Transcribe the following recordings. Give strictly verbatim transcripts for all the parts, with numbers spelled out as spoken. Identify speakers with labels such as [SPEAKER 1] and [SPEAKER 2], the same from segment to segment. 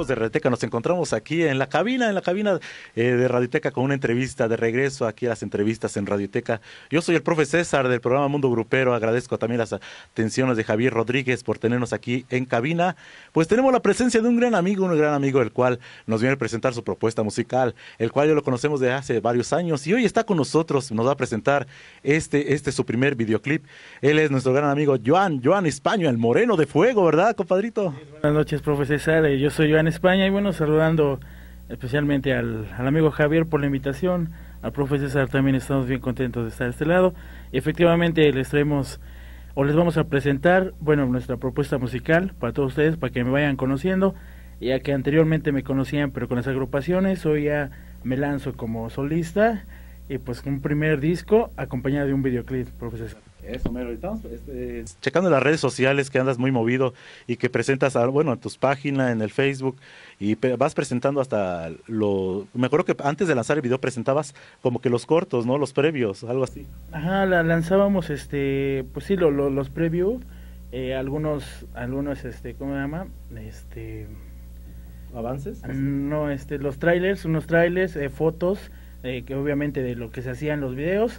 [SPEAKER 1] amigos de Radioteca, nos encontramos aquí en la cabina, en la cabina eh, de Radioteca con una entrevista de regreso aquí a las entrevistas en Radioteca. Yo soy el profe César del programa Mundo Grupero, agradezco también las atenciones de Javier Rodríguez por tenernos aquí en cabina. Pues tenemos la presencia de un gran amigo, un gran amigo el cual nos viene a presentar su propuesta musical, el cual yo lo conocemos de hace varios años y hoy está con nosotros, nos va a presentar este, este su primer videoclip. Él es nuestro gran amigo Joan, Joan España, el moreno de fuego, ¿verdad, compadrito?
[SPEAKER 2] Sí, buenas noches, profe César, yo soy Joan España y bueno, saludando especialmente al, al amigo Javier por la invitación, al profe César también estamos bien contentos de estar de este lado y efectivamente les traemos o les vamos a presentar, bueno, nuestra propuesta musical para todos ustedes, para que me vayan conociendo, ya que anteriormente me conocían pero con las agrupaciones, hoy ya me lanzo como solista y pues un primer disco acompañado de un videoclip, profe César.
[SPEAKER 1] Eso, mero, estamos este, checando las redes sociales que andas muy movido y que presentas, a, bueno, en tus páginas, en el Facebook, y pe vas presentando hasta lo... Me acuerdo que antes de lanzar el video presentabas como que los cortos, ¿no? Los previos, algo así.
[SPEAKER 2] Ajá, la lanzábamos, este, pues sí, lo, lo, los previews, eh, algunos, algunos, este, ¿cómo se llama? Este...
[SPEAKER 1] ¿Avances?
[SPEAKER 2] No, este, los trailers, unos trailers, eh, fotos, eh, que obviamente de lo que se hacía en los videos.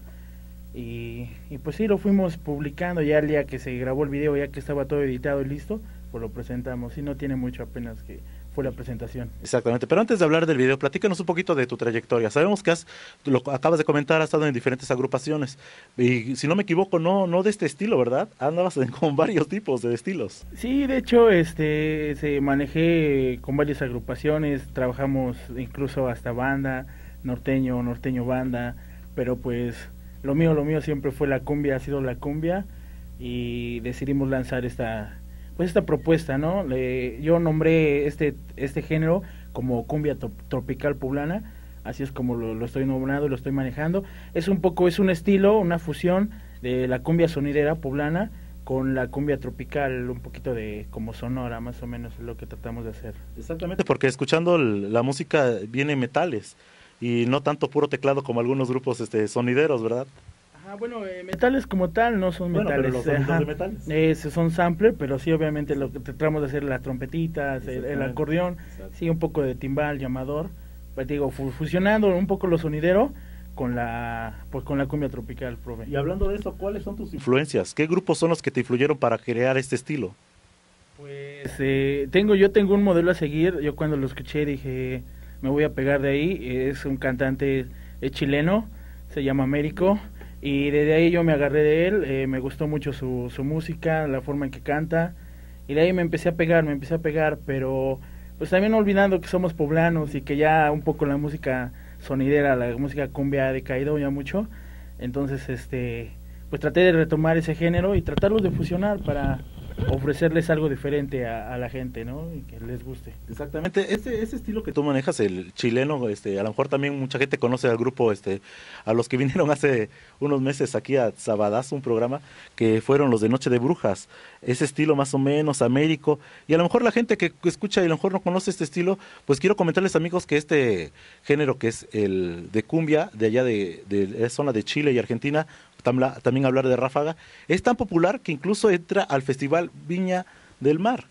[SPEAKER 2] Y, y pues sí, lo fuimos publicando ya el día que se grabó el video, ya que estaba todo editado y listo, pues lo presentamos, y no tiene mucho apenas que fue la presentación.
[SPEAKER 1] Exactamente, pero antes de hablar del video, platícanos un poquito de tu trayectoria. Sabemos que has, lo acabas de comentar, has estado en diferentes agrupaciones, y si no me equivoco, no, no de este estilo, ¿verdad? Andabas en, con varios tipos de estilos.
[SPEAKER 2] Sí, de hecho, este, se manejé con varias agrupaciones, trabajamos incluso hasta banda, norteño, norteño banda, pero pues... Lo mío, lo mío siempre fue la cumbia, ha sido la cumbia y decidimos lanzar esta, pues esta propuesta, ¿no? Le, yo nombré este, este género como cumbia tropical poblana, así es como lo, lo estoy nombrando, lo estoy manejando. Es un poco, es un estilo, una fusión de la cumbia sonidera poblana con la cumbia tropical, un poquito de como sonora, más o menos es lo que tratamos de hacer.
[SPEAKER 1] Exactamente, porque escuchando la música viene metales. Y no tanto puro teclado como algunos grupos este, sonideros, ¿verdad?
[SPEAKER 2] Ajá, bueno, eh, metales como tal no son
[SPEAKER 1] bueno,
[SPEAKER 2] metales.
[SPEAKER 1] Pero los sonidos de metales.
[SPEAKER 2] Eh, son sampler, pero sí, obviamente lo que tratamos de hacer las trompetitas, el, el acordeón, exacto. Sí, un poco de timbal, llamador, pues digo, fusionando un poco lo sonidero con la pues con la cumbia tropical, profe.
[SPEAKER 1] Y hablando de eso, ¿cuáles son tus influencias? ¿Qué grupos son los que te influyeron para crear este estilo?
[SPEAKER 2] Pues eh, tengo, yo tengo un modelo a seguir, yo cuando lo escuché dije... me voy a pegar de ahí, es un cantante es chileno, se llama Américo, y desde ahí yo me agarré de él, eh, me gustó mucho su, su música, la forma en que canta, y de ahí me empecé a pegar, me empecé a pegar, pero pues también olvidando que somos poblanos y que ya un poco la música sonidera, la música cumbia ha decaído ya mucho, entonces este pues traté de retomar ese género y tratarlos de fusionar para ofrecerles algo diferente a, a la gente, ¿no? Y que les guste.
[SPEAKER 1] Exactamente, ese, ese estilo que tú manejas, el chileno, este, a lo mejor también mucha gente conoce al grupo, este, a los que vinieron hace unos meses aquí a Sabadazo, un programa, que fueron los de Noche de Brujas, ese estilo más o menos américo, y a lo mejor la gente que escucha y a lo mejor no conoce este estilo, pues quiero comentarles, amigos, que este género que es el de cumbia, de allá de, de, de la zona de Chile y Argentina, también hablar de Ráfaga, es tan popular que incluso entra al Festival Viña del Mar,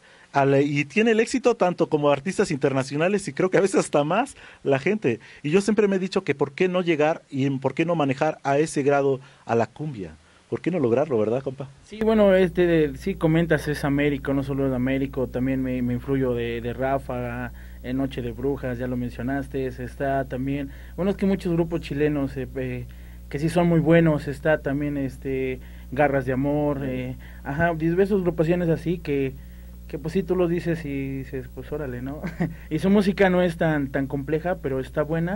[SPEAKER 1] y tiene el éxito tanto como artistas internacionales y creo que a veces hasta más la gente, y yo siempre me he dicho que por qué no llegar y por qué no manejar a ese grado a la cumbia, por qué no lograrlo, ¿verdad, compa?
[SPEAKER 2] Sí, bueno, este, sí comentas, es Américo, no solo es Américo, también me, me influyo de, de Ráfaga, en Noche de Brujas, ya lo mencionaste, está también, bueno, es que muchos grupos chilenos, eh, eh, que sí son muy buenos, está también este Garras de Amor, eh, ajá, diversas agrupaciones así que, que pues sí tú lo dices y dices, pues órale, ¿no? Y su música no es tan tan compleja, pero está buena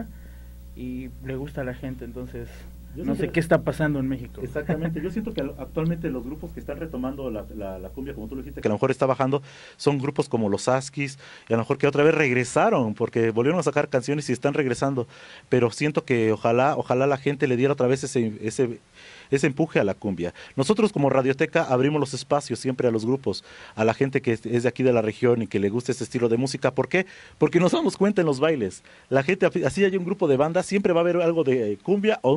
[SPEAKER 2] y le gusta a la gente, entonces yo no sé qué está pasando en México.
[SPEAKER 1] Exactamente, yo siento que actualmente los grupos que están retomando la, la, la cumbia, como tú lo dijiste, que a lo mejor está bajando, son grupos como los Askis, y a lo mejor que otra vez regresaron, porque volvieron a sacar canciones y están regresando, pero siento que ojalá, ojalá la gente le diera otra vez ese, ese, ese empuje a la cumbia. Nosotros como Radioteca abrimos los espacios siempre a los grupos, a la gente que es de aquí de la región y que le gusta este estilo de música. ¿Por qué? Porque nos damos cuenta en los bailes. La gente, así hay un grupo de banda, siempre va a haber algo de cumbia o un sonido que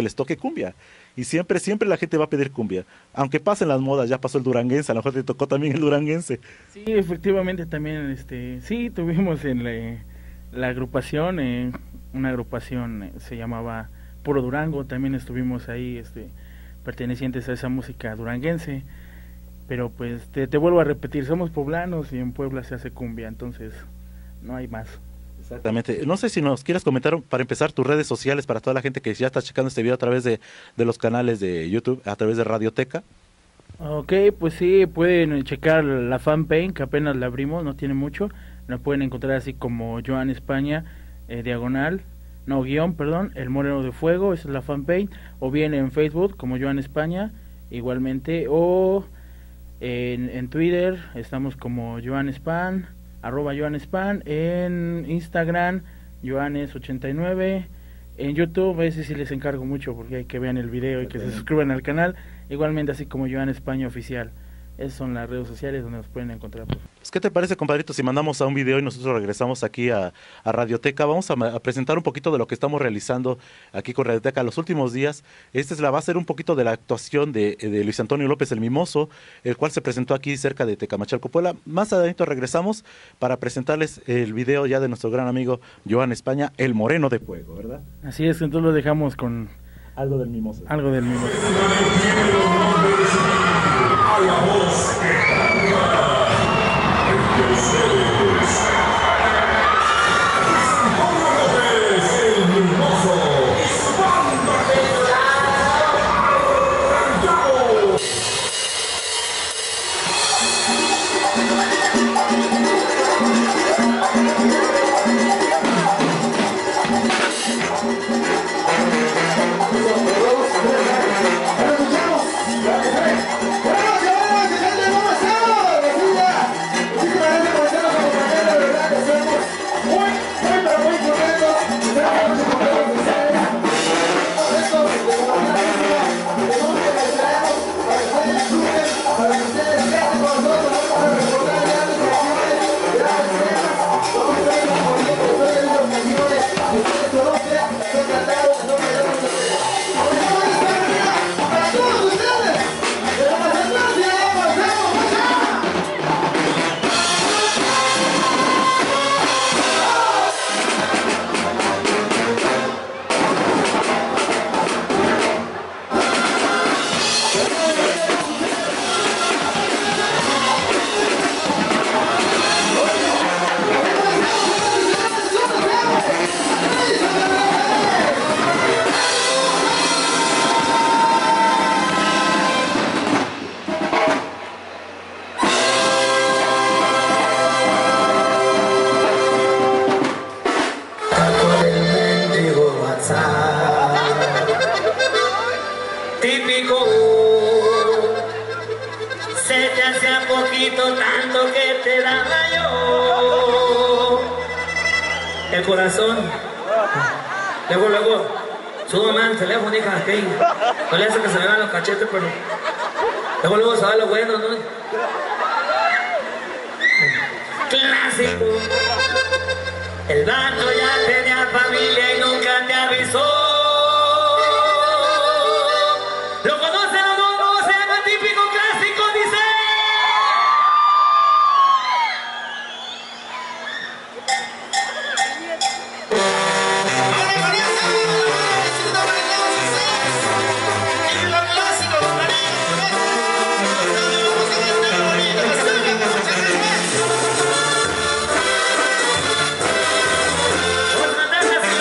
[SPEAKER 1] que les toque cumbia. Y siempre, siempre la gente va a pedir cumbia. Aunque pasen las modas, ya pasó el duranguense, a lo mejor te tocó también el duranguense.
[SPEAKER 2] Sí, efectivamente también, este, sí, tuvimos en la, la agrupación, eh, una agrupación eh, se llamaba Puro Durango, también estuvimos ahí, este, pertenecientes a esa música duranguense. Pero pues te, te vuelvo a repetir, somos poblanos y en Puebla se hace cumbia, entonces no hay más.
[SPEAKER 1] Exactamente. No sé si nos quieres comentar para empezar tus redes sociales para toda la gente que ya está checando este video a través de, de los canales de YouTube, a través de Radioteca.
[SPEAKER 2] Ok, pues sí, pueden checar la fanpage que apenas la abrimos, no tiene mucho. La pueden encontrar así como Joan España, eh, diagonal, no, guión, perdón, El Moreno de Fuego, esa es la fanpage. O bien en Facebook como Joan España, igualmente. O en, en Twitter estamos como Joan Span, arroba Joan Span, en Instagram Joanes ochenta y nueve, en YouTube a veces sí les encargo mucho porque hay que vean el video y que se suscriban al canal, igualmente así como Joan España Oficial. Esas son las redes sociales donde nos pueden encontrar.
[SPEAKER 1] Pues, ¿qué te parece, compadrito, si mandamos a un video y nosotros regresamos aquí a, a Radioteca? Vamos a, a presentar un poquito de lo que estamos realizando aquí con Radioteca los últimos días. Esta es la, va a ser un poquito de la actuación de, de Luis Antonio López el Mimoso, el cual se presentó aquí cerca de Tecamachalco, Puebla. Más adelante regresamos para presentarles el video ya de nuestro gran amigo Joan España, El Moreno de Fuego, ¿verdad?
[SPEAKER 2] Así es, entonces lo dejamos con
[SPEAKER 1] algo del Mimoso.
[SPEAKER 2] Algo del Mimoso.
[SPEAKER 3] A la voz que canta entre ustedes, Antonio López, el Mimoso, y su banda de Arrancamos.
[SPEAKER 4] Típico, se te hacía poquito tanto que te daba yo el corazón. Luego, luego, subo más el teléfono, hija, que no le hace que se me vean los cachetes, pero luego, luego se va lo bueno, ¿no? Clásico, el vato ya tenía familia y nunca te avisó. ¿Lo conocen o no? ¿Cómo se llama? Típico clásico, dice. Vamos a mandar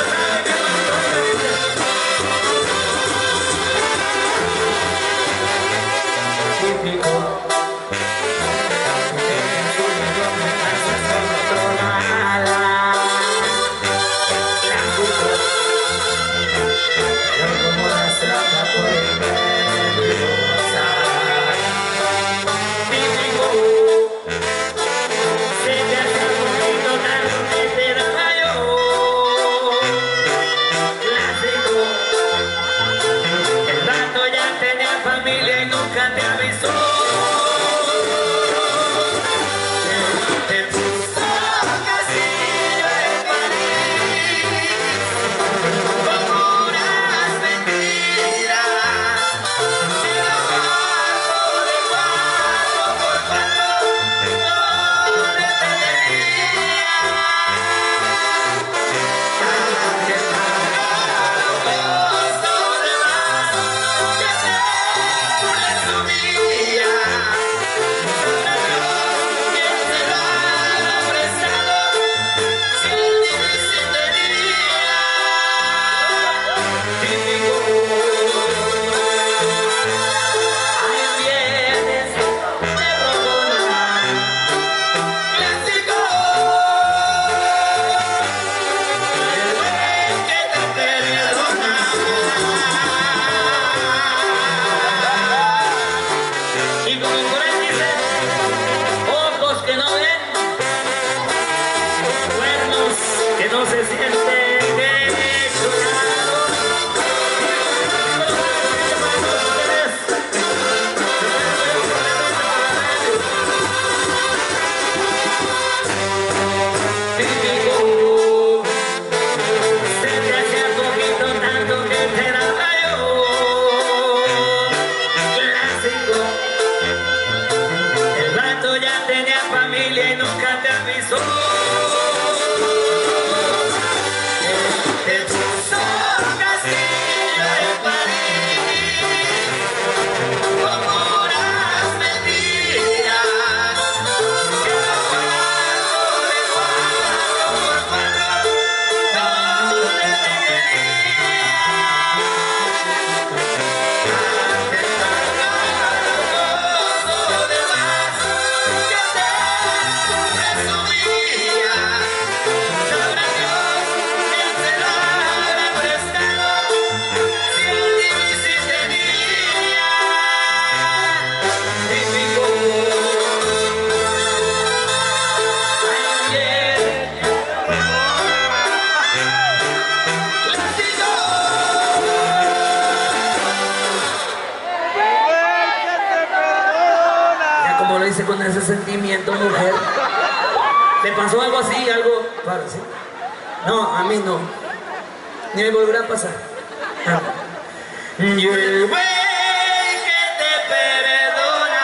[SPEAKER 4] dice con ese sentimiento, mujer. ¿Te pasó algo así, algo parecido? No, a mí no. Ni me volverá a pasar. Ah. Y el güey que te perdona.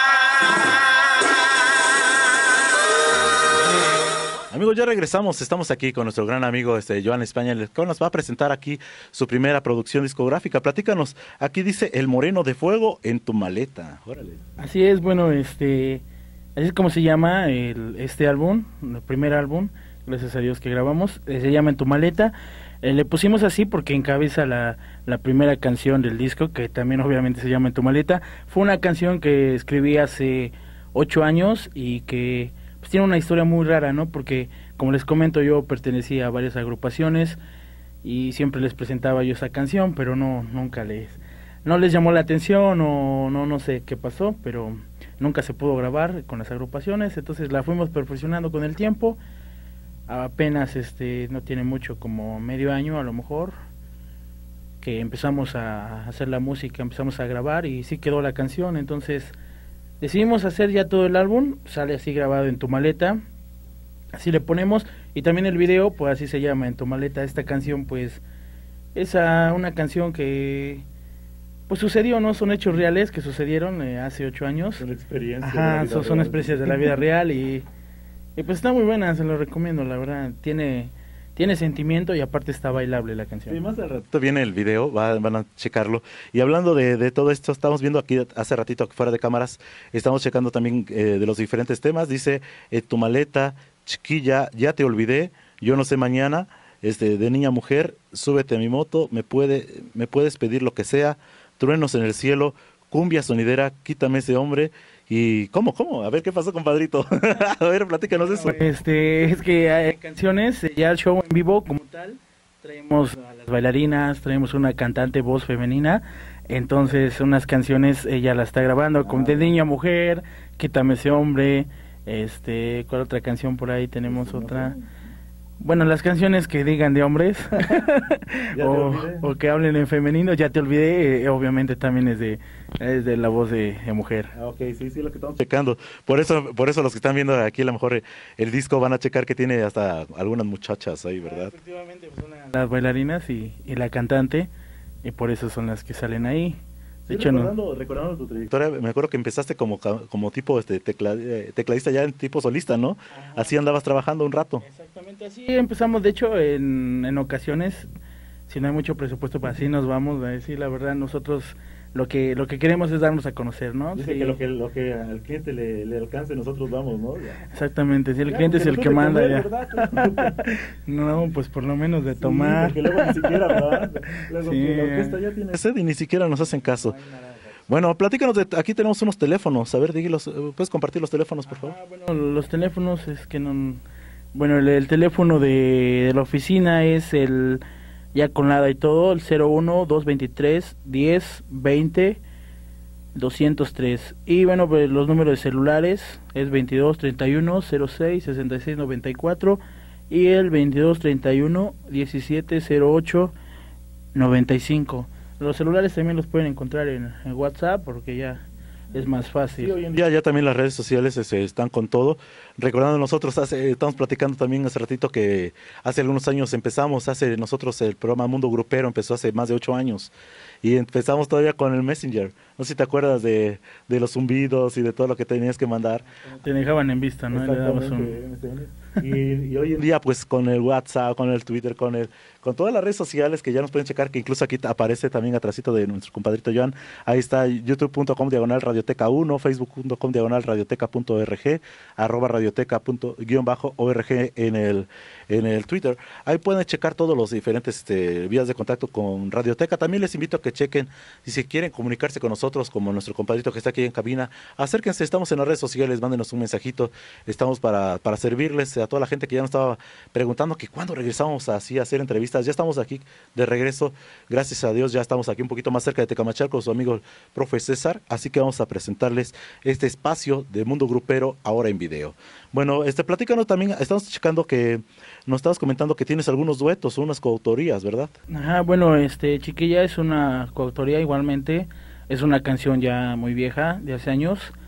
[SPEAKER 1] Amigos, ya regresamos, estamos aquí con nuestro gran amigo este, Joan España, el que nos va a presentar aquí su primera producción discográfica. Platícanos, aquí dice El Moreno de Fuego en tu maleta. Órale.
[SPEAKER 2] Así es, bueno, este, así es como se llama el, este álbum, el primer álbum, gracias a Dios que grabamos, eh, se llama En tu maleta. Eh, le pusimos así porque encabeza la, la primera canción del disco, que también obviamente se llama En tu maleta. Fue una canción que escribí hace ocho años y que pues tiene una historia muy rara, ¿no? Porque, como les comento, yo pertenecía a varias agrupaciones y siempre les presentaba yo esa canción, pero no, nunca les, no les llamó la atención o no, no sé qué pasó, pero nunca se pudo grabar con las agrupaciones, entonces la fuimos perfeccionando con el tiempo. Apenas, este, no tiene mucho, como medio año a lo mejor, que empezamos a hacer la música, empezamos a grabar y sí quedó la canción, entonces decidimos hacer ya todo el álbum, sale así grabado En tu maleta, así le ponemos, y también el video, pues así se llama, En tu maleta. Esta canción pues es a una canción que pues sucedió, ¿no? Son hechos reales que sucedieron eh, hace ocho años.
[SPEAKER 1] Son experiencias.
[SPEAKER 2] Ajá, son, son experiencias de la vida real y, y pues está muy buena, se lo recomiendo, la verdad, tiene... Tiene sentimiento y aparte está bailable la canción.
[SPEAKER 1] Sí, más al rato viene el video, va, van a checarlo. Y hablando de, de todo esto, estamos viendo aquí hace ratito fuera de cámaras, estamos checando también eh, de los diferentes temas. Dice, eh, tu maleta, chiquilla, ya te olvidé, yo no sé mañana, este, de niña a mujer, súbete a mi moto, me, puede, me puedes pedir lo que sea, truenos en el cielo, cumbia sonidera, quítame ese hombre. ¿Y cómo, cómo? A ver, ¿qué pasó, compadrito? A ver, platícanos eso.
[SPEAKER 2] Este, es que hay canciones, ya el show en vivo como tal, traemos a las bailarinas, traemos una cantante voz femenina, entonces unas canciones ella la está grabando, como de niña a mujer, quítame ese hombre, este, ¿cuál otra canción por ahí? Tenemos otra... Bueno, las canciones que digan de hombres o, o que hablen en femenino, ya te olvidé, eh, obviamente también es de, es de la voz de, de mujer.
[SPEAKER 1] Ah, ok, sí, sí, lo que estamos checando. Por eso, por eso los que están viendo aquí a lo mejor el disco van a checar que tiene hasta algunas muchachas ahí, ¿verdad? Ah,
[SPEAKER 2] efectivamente, pues una, las bailarinas y, y la cantante, y por eso son las que salen ahí. De
[SPEAKER 1] sí,
[SPEAKER 2] hecho,
[SPEAKER 1] recordando, no. recordando tu trayectoria, me acuerdo que empezaste como, como tipo este tecla, tecladista ya en tipo solista, ¿no? Ajá. Así andabas trabajando un rato.
[SPEAKER 2] Exactamente, así empezamos. De hecho, en, en ocasiones, si no hay mucho presupuesto para así nos vamos a decir la verdad, nosotros lo que lo que queremos es darnos a conocer, ¿no?
[SPEAKER 1] Dice
[SPEAKER 2] sí.
[SPEAKER 1] que lo que lo que al cliente le, le alcance nosotros vamos, ¿no? Ya.
[SPEAKER 2] Exactamente, si el
[SPEAKER 1] ya,
[SPEAKER 2] cliente es el que manda
[SPEAKER 1] comer,
[SPEAKER 2] ya. No, pues por lo menos de tomar.
[SPEAKER 1] Sí, porque luego ni siquiera, ¿verdad? Luego sí. La orquesta ya tiene sed y ni siquiera nos hacen caso. Bueno, platícanos, de, aquí tenemos unos teléfonos, a ver, dígilos, ¿puedes compartir los teléfonos, por favor?
[SPEAKER 2] Ah, bueno, los teléfonos es que no... Bueno, el, el teléfono de, de la oficina es el, ya con nada y todo, el cero uno, dos veintitrés, diez, veinte, doscientos tres. Y bueno, pues los números de celulares es veintidós, treinta y uno, cero seis, sesenta y seis, noventa y cuatro y el veintidós, treinta y uno, diecisiete, cero ocho, noventa y cinco. Los celulares también los pueden encontrar en, en WhatsApp porque ya es más fácil.
[SPEAKER 1] Sí, hoy en día ya también las redes sociales este, están con todo. Recordando nosotros, hace, estamos platicando también hace ratito que hace algunos años empezamos, hace nosotros el programa Mundo Grupero, empezó hace más de ocho años. Y empezamos todavía con el Messenger. No sé si te acuerdas de, de los zumbidos y de todo lo que tenías que mandar.
[SPEAKER 2] Te dejaban en vista, ¿no? Le dabas un...
[SPEAKER 1] y, y hoy en día, pues con el WhatsApp, con el Twitter, con el con todas las redes sociales que ya nos pueden checar, que incluso aquí aparece también atrásito de nuestro compadrito Joan. Ahí está youtube punto com diagonal radioteca uno, facebook punto com diagonal radioteca punto org, arroba radioteca punto guión bajo org en el, en el Twitter. Ahí pueden checar todos los diferentes este, vías de contacto con Radioteca. También les invito a que chequen, si se quieren comunicarse con nosotros, como nuestro compadrito que está aquí en cabina, acérquense, estamos en las redes sociales, mándenos un mensajito, estamos para, para servirles a toda la gente que ya nos estaba preguntando que cuándo regresamos así a hacer entrevistas. Ya estamos aquí de regreso, gracias a Dios, ya estamos aquí un poquito más cerca de Tecamachalco con su amigo profe César, así que vamos a presentarles este espacio de Mundo Grupero ahora en video. Bueno, este platícanos también, estamos checando que nos estabas comentando que tienes algunos duetos, unas coautorías, ¿verdad?
[SPEAKER 2] Ajá, bueno, este Chiquilla es una coautoría igualmente, es una canción ya muy vieja, de hace años,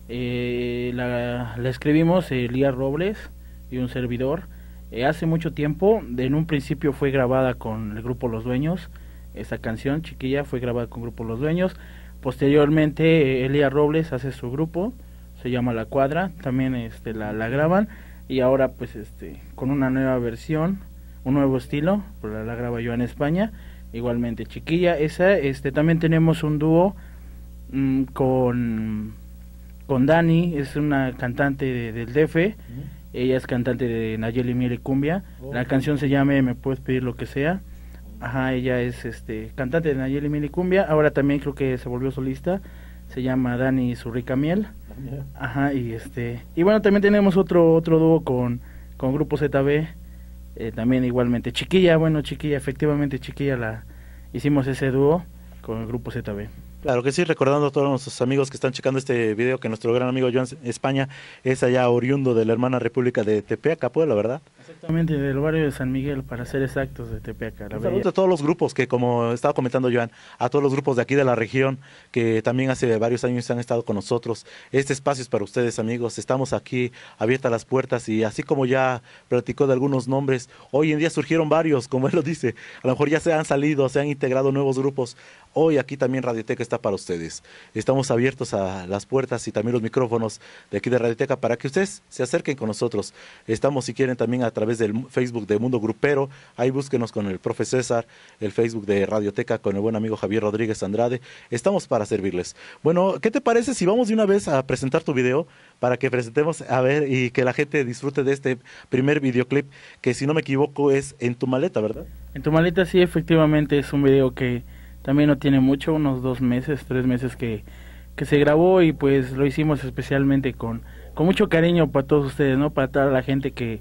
[SPEAKER 2] Eh, la, la escribimos Elías Robles y un servidor. Eh, hace mucho tiempo, en un principio fue grabada con el grupo Los Dueños. Esta canción, Chiquilla, fue grabada con el grupo Los Dueños. Posteriormente, eh, Elías Robles hace su grupo, se llama La Cuadra, también este, la, la graban. Y ahora, pues, este, con una nueva versión, un nuevo estilo, pues la, la graba yo en España. Igualmente, Chiquilla, esa, este, también tenemos un dúo mmm, con, con Dani, es una cantante de, del D F, uh-huh. Ella es cantante de Nayeli Miel y Cumbia, oh. La canción se llama Me Puedes Pedir Lo Que Sea, ajá, ella es este cantante de Nayeli Miel y Cumbia, ahora también creo que se volvió solista, se llama Dani Su Rica Miel, uh-huh. Ajá, y este, y bueno, también tenemos otro, otro dúo con, con Grupo Z B, Eh, también igualmente Chiquilla, bueno Chiquilla, efectivamente Chiquilla la hicimos ese dúo con el grupo Z B.
[SPEAKER 1] Claro que sí, recordando a todos nuestros amigos que están checando este video que nuestro gran amigo Joan España es allá oriundo de la hermana república de Tepeaca, Puebla, ¿verdad?
[SPEAKER 2] Exactamente, del barrio de San Miguel, para ser exactos, de Tepeaca.
[SPEAKER 1] Un saludo a todos los grupos que, como estaba comentando Joan, a todos los grupos de aquí de la región que también hace varios años han estado con nosotros. Este espacio es para ustedes, amigos, estamos aquí, abiertas las puertas y así como ya platicó de algunos nombres, hoy en día surgieron varios, como él lo dice, a lo mejor ya se han salido, se han integrado nuevos grupos. Hoy aquí también Radioteca está para ustedes. Estamos abiertos a las puertas y también los micrófonos de aquí de Radioteca para que ustedes se acerquen con nosotros. Estamos, si quieren, también a través del Facebook de Mundo Grupero. Ahí búsquenos con el profe César, el Facebook de Radioteca con el buen amigo Javier Rodríguez Andrade. Estamos para servirles. Bueno, ¿qué te parece si vamos de una vez a presentar tu video para que presentemos, a ver, y que la gente disfrute de este primer videoclip que, si no me equivoco, es En Tu Maleta, ¿verdad?
[SPEAKER 2] En Tu Maleta, sí, efectivamente es un video que también no tiene mucho, unos dos meses, tres meses que, que se grabó y pues lo hicimos especialmente con, con mucho cariño para todos ustedes, ¿no? Para toda la gente que,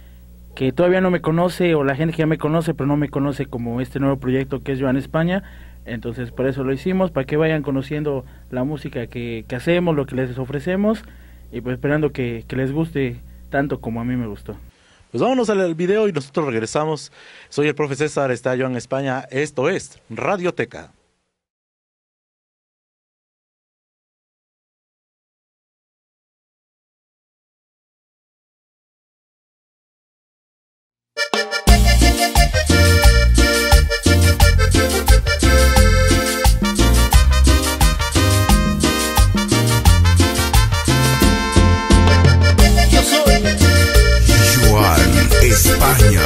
[SPEAKER 2] que todavía no me conoce o la gente que ya me conoce pero no me conoce como este nuevo proyecto que es Joan España. Entonces por eso lo hicimos, para que vayan conociendo la música que, que hacemos, lo que les ofrecemos y pues esperando que, que les guste tanto como a mí me gustó.
[SPEAKER 1] Pues vámonos al video y nosotros regresamos. Soy el profe César, está Joan España. Esto es Radioteca.
[SPEAKER 5] España.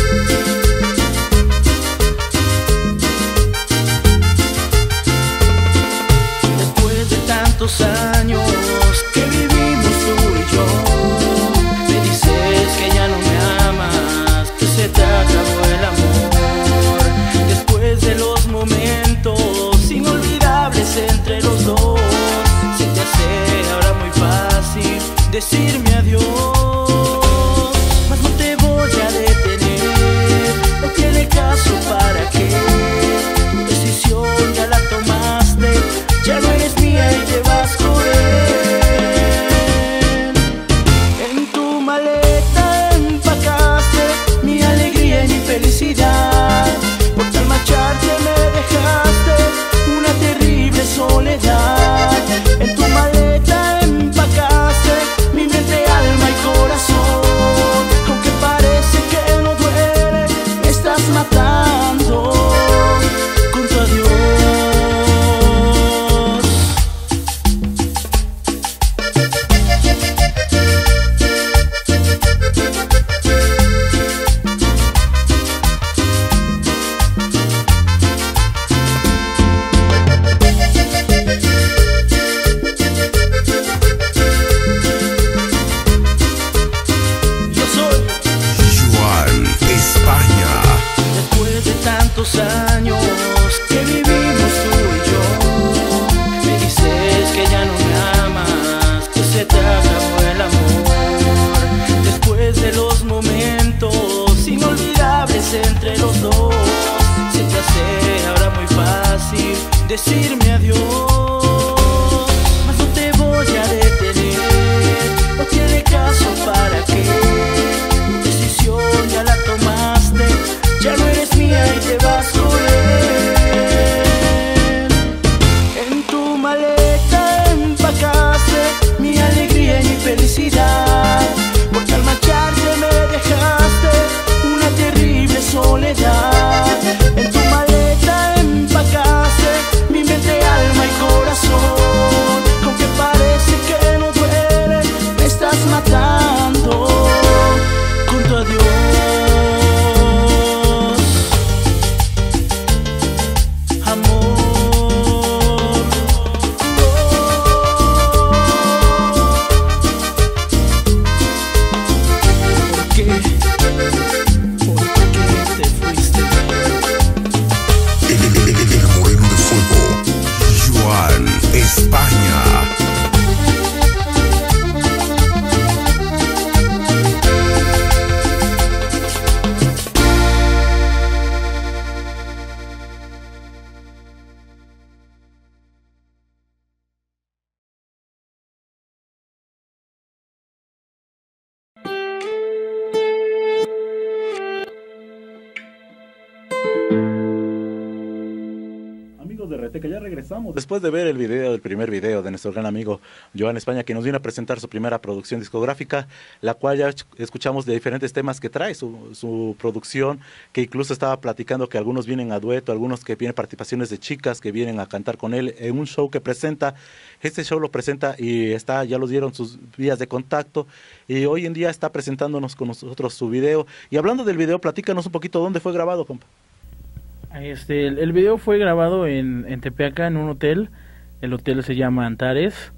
[SPEAKER 6] Después de tantos años que vivimos tú y yo, me dices que ya no me amas, que se te acabó el amor. Después de los momentos inolvidables entre los dos, se te hace ahora muy fácil decirme adiós. Caso para que tu decisión ya la tomaste, ya no eres mía y te vas con él. En tu maleta empacaste mi alegría y mi felicidad, porque al marcharte me dejaste una terrible soledad. En tu maleta empacaste mi mente, alma y corazón, aunque parece que no duele, estás matando con tu adiós. Yo soy
[SPEAKER 5] Joan España.
[SPEAKER 6] Después de tantos años que vivimos tú y yo, me dices que ya no me amas, que se te acabó el amor. Después de los momentos inolvidables entre los dos, se te hace ahora muy fácil decirme adiós. Mas no te voy a detener, no tiene caso para que tu decisión ya la tomaste, ya no eres mía y te vas con él. En tu maleta empacaste mi
[SPEAKER 1] amigos de Reteca, ya regresamos. Después de ver el video, el primer video de nuestro gran amigo Joan España, que nos viene a presentar su primera producción discográfica, la cual ya escuchamos de diferentes temas que trae su, su producción, que incluso estaba platicando que algunos vienen a dueto, algunos que vienen participaciones de chicas que vienen a cantar con él en un show que presenta. Este show lo presenta y está, ya los dieron sus vías de contacto, y hoy en día está presentándonos con nosotros su video. Y hablando del video, platícanos un poquito dónde fue grabado, compa.
[SPEAKER 2] Este, el, el video fue grabado en, en Tepeaca, en un hotel. El hotel se llama Antares.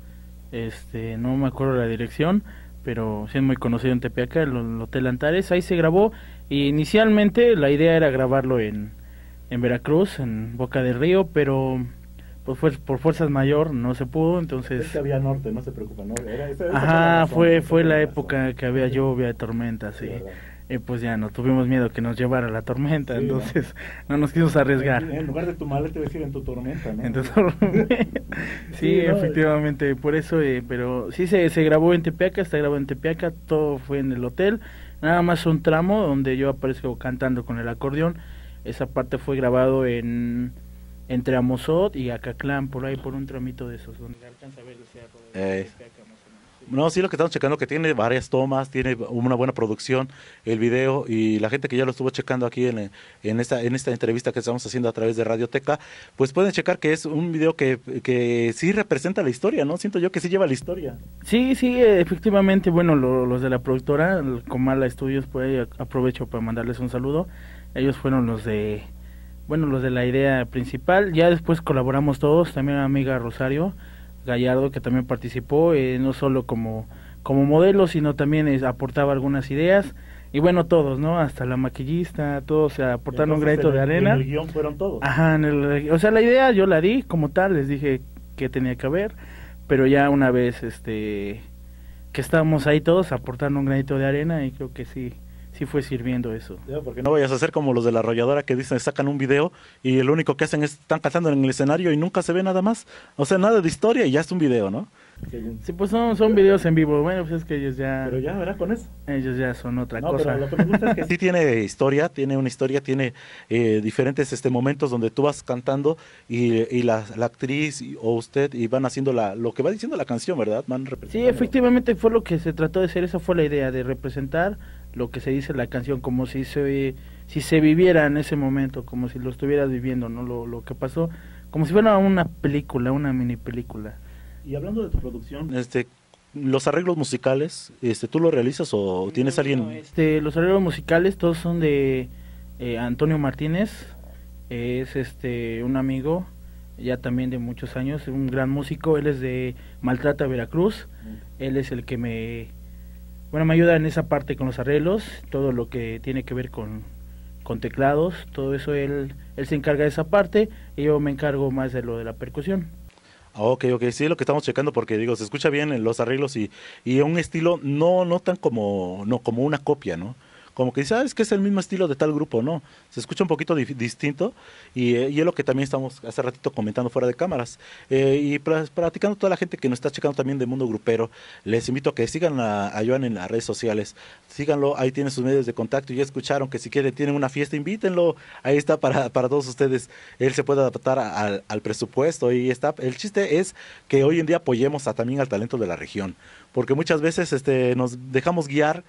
[SPEAKER 2] Este, no me acuerdo la dirección, pero sí es muy conocido en Tepeaca, el, el Hotel Antares. Ahí se grabó, y inicialmente la idea era grabarlo en, en Veracruz, en Boca del Río, pero pues fue por fuerzas mayor no se pudo, entonces...
[SPEAKER 1] Es que había norte, no se preocupa, ¿no? Era, esa, esa
[SPEAKER 2] Ajá, fue,
[SPEAKER 1] fue,
[SPEAKER 2] fue la época que había lluvia, tormenta, sí. Y pues ya no tuvimos miedo que nos llevara la tormenta, sí, entonces no, no nos quisimos arriesgar.
[SPEAKER 1] En, en lugar de tu maleta, te voy a decir en tu tormenta, ¿no?
[SPEAKER 2] En tu tormenta. sí, sí, no, efectivamente, por eso, eh, pero sí se, se grabó en Tepeaca, está grabado en Tepeaca, todo fue en el hotel, nada más un tramo donde yo aparezco cantando con el acordeón. Esa parte fue grabado en entre Amozot y Acatlán, por ahí, por un tramito de esos, donde alcanza a ver el cerro de
[SPEAKER 1] eh.
[SPEAKER 2] Tepeaca, más o menos.
[SPEAKER 1] No, sí, lo que estamos checando que tiene varias tomas, tiene una buena producción el video, y la gente que ya lo estuvo checando aquí en, en esta en esta entrevista que estamos haciendo a través de Radioteca, pues pueden checar que es un video que, que sí representa la historia, ¿no? Siento yo que sí lleva la historia.
[SPEAKER 2] Sí, sí, efectivamente, bueno, lo, los de la productora, el Comala Estudios, pues ahí aprovecho para mandarles un saludo. Ellos fueron los de, bueno, los de la idea principal. Ya después colaboramos todos, también mi amiga Rosario Gallardo, que también participó, eh, no solo como, como modelo, sino también eh, aportaba algunas ideas, y bueno, todos, ¿no? Hasta la maquillista, todos se aportaron un granito
[SPEAKER 1] el,
[SPEAKER 2] de arena.
[SPEAKER 1] En el guión fueron todos.
[SPEAKER 2] Ajá, en el, o sea, la idea yo la di como tal, les dije que tenía que haber, pero ya una vez este que estábamos ahí todos aportando un granito de arena, y creo que sí, sí fue sirviendo eso.
[SPEAKER 1] Ya, porque no vayas a hacer como los de la arrolladora que dicen, sacan un video y lo único que hacen es están cantando en el escenario y nunca se ve nada más, o sea, nada de historia y ya es un video, ¿no?
[SPEAKER 2] Sí, pues son, son videos en vivo, bueno, pues es que ellos ya...
[SPEAKER 1] Pero ya, ¿verdad? Con eso.
[SPEAKER 2] Ellos ya son otra
[SPEAKER 1] no,
[SPEAKER 2] cosa.
[SPEAKER 1] Pero lo que me gusta es que sí tiene historia, tiene una historia, tiene eh, diferentes este momentos donde tú vas cantando y, y la, la actriz y, o usted y van haciendo la, lo que va diciendo la canción, ¿verdad? Van
[SPEAKER 2] sí, efectivamente fue lo que se trató de hacer, esa fue la idea, de representar lo que se dice en la canción, como si se, si se viviera en ese momento, como si lo estuvieras viviendo, ¿no? Lo, lo que pasó, como si fuera una película, una mini película.
[SPEAKER 1] Y hablando de tu producción, este, los arreglos musicales, este, ¿tú los realizas o no, tienes alguien?
[SPEAKER 2] No, este, los arreglos musicales todos son de eh, Antonio Martínez, eh, es este un amigo, ya también de muchos años, un gran músico, él es de Maltrata, Veracruz, mm. él es el que me, bueno, me ayuda en esa parte con los arreglos, todo lo que tiene que ver con, con teclados, todo eso él, él se encarga de esa parte, y yo me encargo más de lo de la percusión.
[SPEAKER 1] Ok, ok, sí, lo que estamos checando porque digo, se escucha bien en los arreglos y, y un estilo no no tan como no como una copia, ¿no? Como que sabes que es el mismo estilo de tal grupo, ¿no? Se escucha un poquito di distinto y, y es lo que también estamos hace ratito comentando fuera de cámaras. Eh, y platicando toda la gente que nos está checando también de Mundo Grupero, les invito a que sigan a, a Joan en las redes sociales, síganlo, ahí tienen sus medios de contacto, ya escucharon que si quieren, tienen una fiesta, invítenlo, ahí está para, para todos ustedes, él se puede adaptar a, a, al presupuesto y está, el chiste es que hoy en día apoyemos a, también al talento de la región, porque muchas veces este, nos dejamos guiar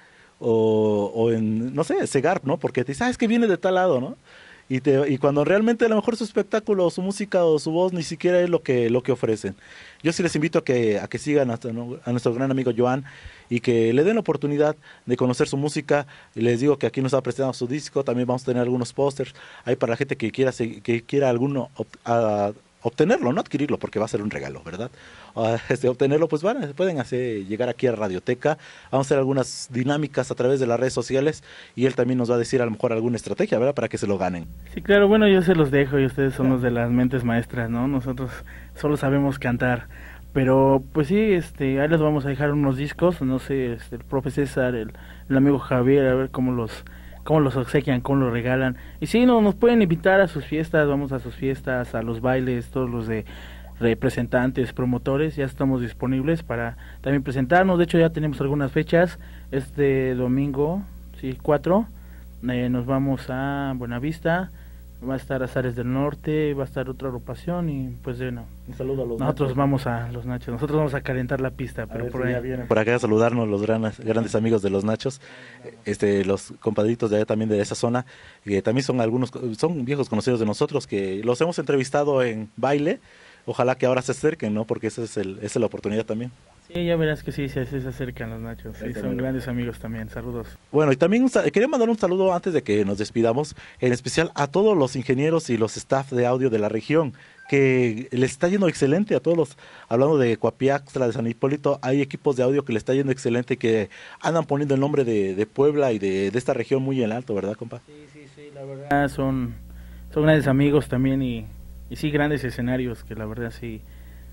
[SPEAKER 1] O, o en, no sé, cegar, ¿no? Porque te dices, ah, es que viene de tal lado, ¿no? Y, te, y cuando realmente a lo mejor su espectáculo, su música o su voz ni siquiera es lo que, lo que ofrecen. Yo sí les invito a que, a que sigan a, a nuestro gran amigo Joan y que le den la oportunidad de conocer su música. Y les digo que aquí nos ha presentado su disco, también vamos a tener algunos pósters ahí para la gente que quiera, que quiera alguno a, obtenerlo, no adquirirlo, porque va a ser un regalo, ¿verdad? Uh, este, obtenerlo, pues van, pueden hacer, llegar aquí a Radioteca, vamos a hacer algunas dinámicas a través de las redes sociales y él también nos va a decir a lo mejor alguna estrategia, ¿verdad? Para que se lo ganen.
[SPEAKER 2] Sí, claro, bueno, yo se los dejo y ustedes son los de las mentes maestras, ¿no? Nosotros solo sabemos cantar, pero pues sí, este, ahí les vamos a dejar unos discos, no sé, este, el profe César, el, el amigo Javier, a ver cómo los... cómo los obsequian, cómo los regalan. Y sí, no, nos pueden invitar a sus fiestas, vamos a sus fiestas, a los bailes, todos los de representantes, promotores, ya estamos disponibles para también presentarnos. De hecho, ya tenemos algunas fechas. Este domingo, sí, cuatro, eh, nos vamos a Buenavista, va a estar Azares del Norte, va a estar otra agrupación y pues bueno,
[SPEAKER 1] Un saludo a los
[SPEAKER 2] nosotros
[SPEAKER 1] nachos.
[SPEAKER 2] vamos a los Nachos, nosotros vamos a calentar la pista,
[SPEAKER 1] A
[SPEAKER 2] pero
[SPEAKER 1] ver
[SPEAKER 2] por
[SPEAKER 1] si
[SPEAKER 2] ahí
[SPEAKER 1] ya vienen por acá a saludarnos los grandes, grandes amigos de los Nachos, este, los compadritos de allá también de esa zona, que también son algunos, son viejos conocidos de nosotros, que los hemos entrevistado en baile, ojalá que ahora se acerquen, ¿no? Porque esa es, el, esa es la oportunidad también.
[SPEAKER 2] Sí, ya verás que sí, se, se acercan los Nachos, sí, son grandes amigos también, saludos.
[SPEAKER 1] Bueno, y también un sa- quería mandar un saludo antes de que nos despidamos, en especial a todos los ingenieros y los staff de audio de la región, que les está yendo excelente a todos los, hablando de Coapiaxtla, de San Hipólito, hay equipos de audio que le está yendo excelente, que andan poniendo el nombre de, de Puebla y de, de esta región muy en alto, ¿verdad, compa?
[SPEAKER 2] Sí, sí, sí, la verdad son, son grandes amigos también y, y sí, grandes escenarios que la verdad sí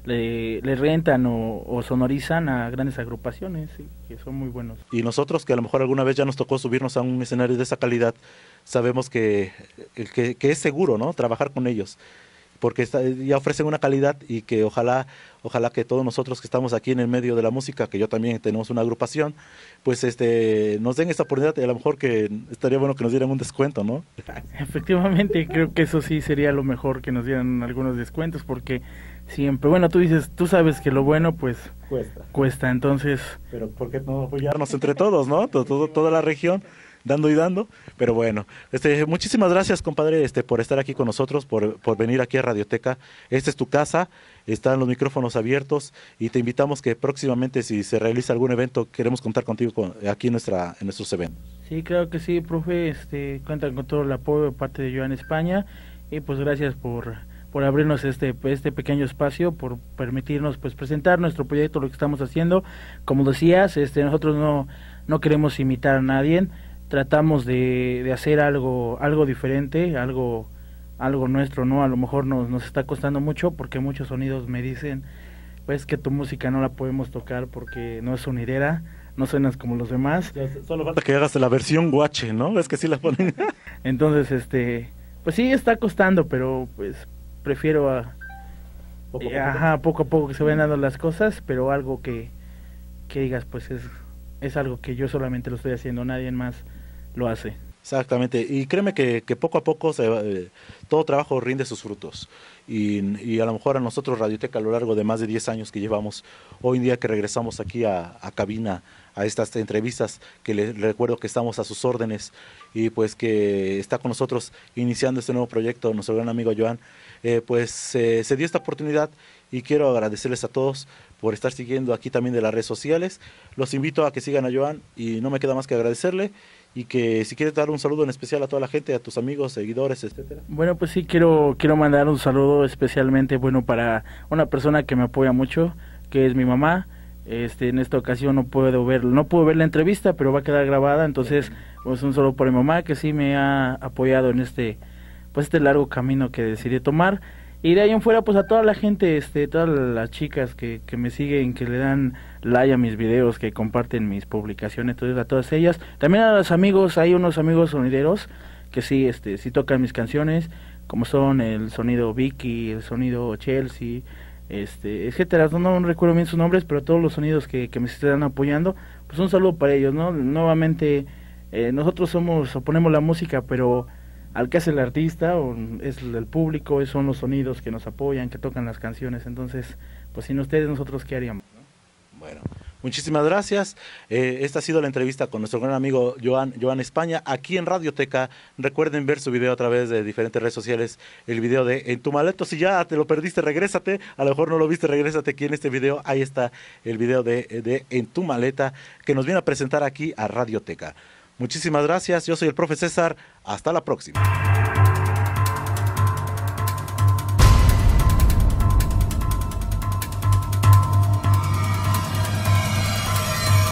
[SPEAKER 2] le, le rentan o, o sonorizan a grandes agrupaciones, sí, que son muy buenos.
[SPEAKER 1] Y nosotros, que a lo mejor alguna vez ya nos tocó subirnos a un escenario de esa calidad, sabemos que, que, que es seguro, ¿no? Trabajar con ellos, porque está- ya ofrecen una calidad y que ojalá, ojalá que todos nosotros que estamos aquí en el medio de la música, que yo también tenemos una agrupación, pues este nos den esta oportunidad y a lo mejor que estaría bueno que nos dieran un descuento, ¿no?
[SPEAKER 2] Efectivamente, creo que eso sí sería lo mejor, que nos dieran algunos descuentos, porque siempre, bueno, tú dices, tú sabes que lo bueno pues
[SPEAKER 1] Cuesta.
[SPEAKER 2] cuesta, entonces
[SPEAKER 1] Pero ¿por qué no apoyarnos entre todos, no? Todo, todo- toda la región dando y dando. Pero bueno, este, muchísimas gracias, compadre, este, por estar aquí con nosotros, por, por venir aquí a Radioteca. Esta es tu casa, están los micrófonos abiertos y te invitamos que próximamente, si se realiza algún evento, queremos contar contigo con- aquí en, nuestra, en nuestros eventos.
[SPEAKER 2] sí, claro que sí, profe, este, cuentan con todo el apoyo de parte de Joan España y pues gracias por, por abrirnos este, este pequeño espacio, por permitirnos pues presentar nuestro proyecto, lo que estamos haciendo. Como decías, este, nosotros no, no queremos imitar a nadie, tratamos de, de hacer algo, algo diferente, algo, algo nuestro, ¿no? A lo mejor nos, nos está costando mucho porque muchos sonidos me dicen pues que tu música no la podemos tocar porque no es sonidera, no suenas como los demás.
[SPEAKER 1] Solo falta que hagas la versión guache, ¿no? Es que sí la ponen.
[SPEAKER 2] Entonces, este, pues sí está costando, pero pues prefiero a,
[SPEAKER 1] Poco a
[SPEAKER 2] eh,
[SPEAKER 1] poco.
[SPEAKER 2] ajá, poco a poco que se vayan dando las cosas, pero algo que, que digas, pues es, es algo que yo solamente lo estoy haciendo, nadie más lo hace.
[SPEAKER 1] Exactamente, y créeme que, que poco a poco se va, eh, todo trabajo rinde sus frutos. Y, y a lo mejor a nosotros Radioteca, a lo largo de más de diez años que llevamos, hoy en día que regresamos aquí a, a cabina, a estas entrevistas, que les recuerdo que estamos a sus órdenes, y pues que está con nosotros iniciando este nuevo proyecto, nuestro gran amigo Joan, eh, pues eh, se dio esta oportunidad y quiero agradecerles a todos por estar siguiendo aquí también de las redes sociales. Los invito a que sigan a Joan y no me queda más que agradecerle. Y que si quieres dar un saludo en especial a toda la gente, a tus amigos, seguidores, etcétera.
[SPEAKER 2] Bueno, pues sí, quiero, quiero mandar un saludo especialmente, bueno, para una persona que me apoya mucho, que es mi mamá. Este, en esta ocasión no puedo ver, no puedo ver la entrevista, pero va a quedar grabada, entonces, pues un saludo por mi mamá, que sí me ha apoyado en este, pues este largo camino que decidí tomar. Y de ahí en fuera, pues a toda la gente, este, todas las chicas que, que me siguen, que le dan like a mis videos, que comparten mis publicaciones, entonces a todas ellas. También a los amigos, hay unos amigos sonideros que sí, este, sí tocan mis canciones, como son el sonido Vicky, el sonido Chelsea, este, etcétera. No, no recuerdo bien sus nombres, pero todos los sonidos que, que me están apoyando, pues un saludo para ellos, ¿no? Nuevamente, eh, nosotros somos, o ponemos la música, pero al que hace el artista o es el público, son los sonidos que nos apoyan, que tocan las canciones. Entonces, pues sin ustedes, nosotros qué haríamos, ¿no?
[SPEAKER 1] Bueno, muchísimas gracias. Eh, esta ha sido la entrevista con nuestro gran amigo Joan, Joan España, aquí en Radioteca. Recuerden ver su video a través de diferentes redes sociales, el video de En tu maleta. Si ya te lo perdiste, regrésate. A lo mejor no lo viste, regrésate aquí en este video. Ahí está el video de, de En tu maleta, que nos viene a presentar aquí a Radioteca. Muchísimas gracias. Yo soy el profe César. Hasta la próxima.